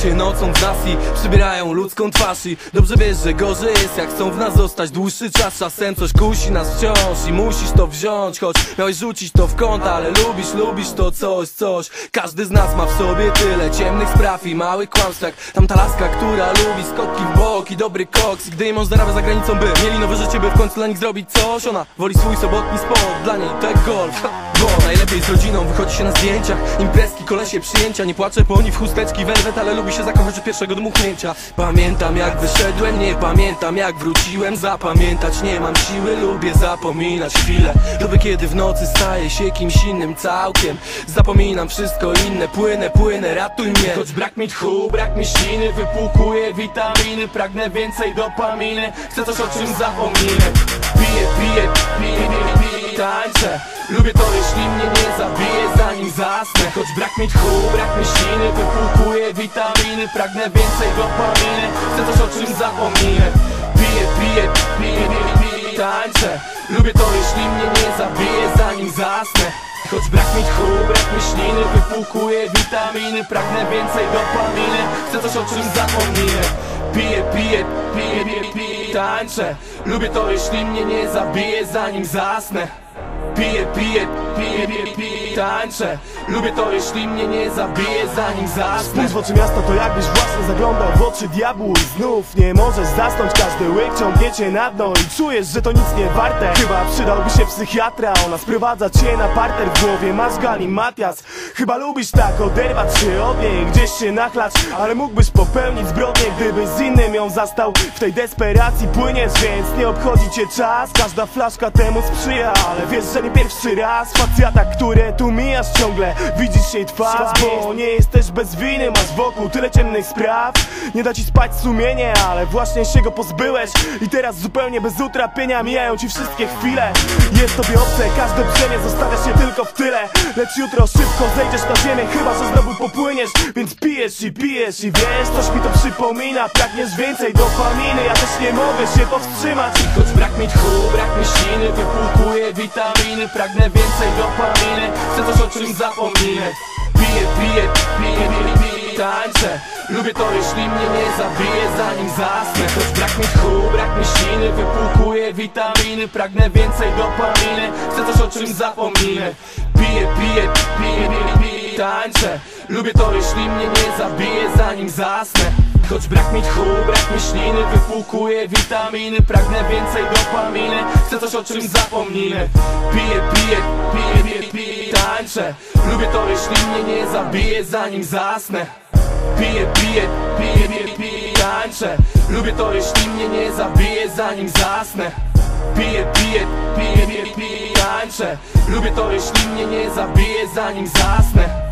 się nocą w nas i przybierają ludzką twarz. I dobrze wiesz, że gorzej jest, jak chcą w nas zostać dłuższy czas. Czasem coś kusi nas wciąż i musisz to wziąć, choć miałeś rzucić to w kąt, ale lubisz to coś. Każdy z nas ma w sobie tyle ciemnych spraw i małych kłamstw, jak tamta laska, która lubi skokki w bok i dobry koks. I gdy jej mąż zarabia za granicą, by mieli nowe życie, by w końcu dla nich zrobić coś. Ona woli swój sobotni sport, dla niej to jak golf. Bo najlepiej z rodziną wychodzi się na zdjęciach, imprezki, kolesie, przyjęcia. Nie płaczę po nich w chusteczki welwet, ale lubi się zakochać od pierwszego dmuchnięcia. Pamiętam jak wyszedłem, nie pamiętam jak wróciłem. Zapamiętać nie mam siły, lubię zapominać chwilę. Lubię kiedy w nocy staję się kimś innym całkiem. Zapominam wszystko inne, płynę, ratuj mnie. Choć brak mi tchu, brak mi śliny, wypłukuję witaminy. Pragnę więcej dopaminy, chcę coś o czym zapominę. Piję, tańczę. Lubię to jeśli mnie nie zabije zanim zasnę. Choć brak mi tchu, brak mi śliny, wypłukuję witaminy. Pragnę więcej dopaminy, chcę coś o czym zapominę. Piję, tańczę. Lubię to jeśli mnie nie zabije zanim zasnę. Choć brak mi tchu, brak mi śliny, wypłukuję witaminy. Pragnę więcej dopaminy, chcę coś o czym zapominę. Piję, tańczę. Lubię to jeśli mnie nie zabije zanim zasnę. Piję, tańczę. Lubię to jeśli mnie nie zabije zanim zasnę. Spójrz w oczy miasta, to jakbyś właśnie zaglądał w oczy diabłu. I znów nie możesz zasnąć, każdy łyk ciągnie cię na dno. I czujesz, że to nic nie warte. Chyba przydałby się psychiatra, ona sprowadza cię na parter. W głowie masz galimatias. Chyba lubisz tak oderwać się od niej, gdzieś się nachlać. Ale mógłbyś popełnić zbrodnię, gdybyś z innym ją zastał. W tej desperacji płyniesz, więc nie obchodzi cię czas. Każda flaszka temu sprzyja, ale wiesz, że nie pierwszy raz. Facjata, które tu mijasz ciągle, widzisz jej twarz, bo nie jesteś bez winy. Masz wokół tyle ciemnych spraw, nie da ci spać sumienie, ale właśnie się go pozbyłeś. I teraz zupełnie bez utrapienia mijają ci wszystkie chwile. Jest tobie obce, każde brzemię zostawia się tylko w tyle. Lecz jutro szybko zejdziesz na ziemię, chyba że znowu popłyniesz. Więc pijesz i wiesz, coś mi to przypomina. Pragniesz więcej dopaminy, ja też nie mogę się powstrzymać. Choć brak mi tchu, brak mi śliny, wypłukuję witaminy. Pragnę więcej dopaminy, chcę coś o czym zapominę. Piję, tańczę. Lubię to jeśli mnie nie zabije zanim zasnę. Choć brak mi tchu, brak mi śliny, wypłukuję witaminy. Pragnę więcej dopaminy, chcę coś o czym zapominę. Piję, tańczę. Lubię to jeśli mnie nie zabije zanim zasnę. Choć brak mi tchu, brak mi śliny, wypłukuję witaminy. Pragnę więcej dopaminy, chcę coś o czym zapominę. Piję, tańczę. Lubię to jeśli mnie nie zabije zanim zasnę. Piję, tańczę. Lubię to jeśli mnie nie zabije zanim zasnę. Piję, tańczę. Lubię to jeśli mnie nie zabije zanim zasnę.